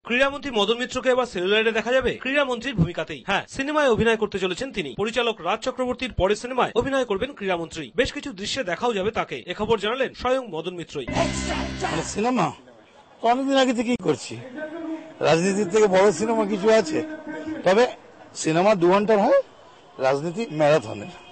ক্রীড়ামন্ত্রী মদন মিত্রকে এবার সেলুলয়েডে দেখা যাবে ক্রীড়ামন্ত্রীর ভূমিকাতেই। হ্যাঁ, সিনেমায় অভিনয় করতে চলেছেন তিনি। পরিচালক রাজ চক্রবর্তীর পরের সিনেমায় অভিনয় করবেন ক্রীড়ামন্ত্রী। বেশ কিছু দৃশ্যে দেখাও যাবে তাকে। এ খবর জানালেন স্বয়ং মদন মিত্রই। সিনেমা অনেকদিন আগে থেকেই করছি, রাজনীতির থেকে বড় সিনেমা কিছু আছে? তবে সিনেমা 2 ঘন্টার হয়, রাজনীতি ম্যারাথনের।